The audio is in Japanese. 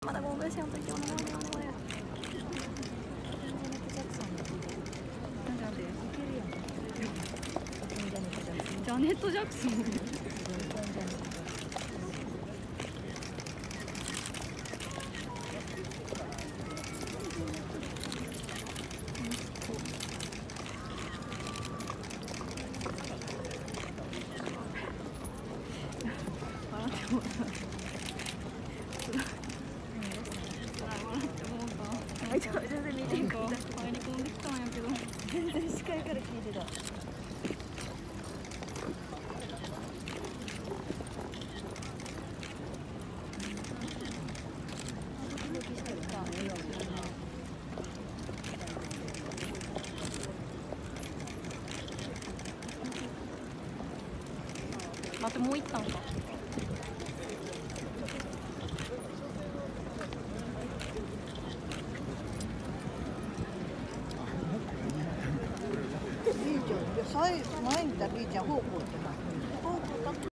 まだゴーグルしようといて、お願いお願いお願い。ジャネット・ジャクソン。全然見てんか入り込んできたんやけど、全然視界から聞いてた。待って、もう行ったんか。 前にいた B ちゃん方向ってな。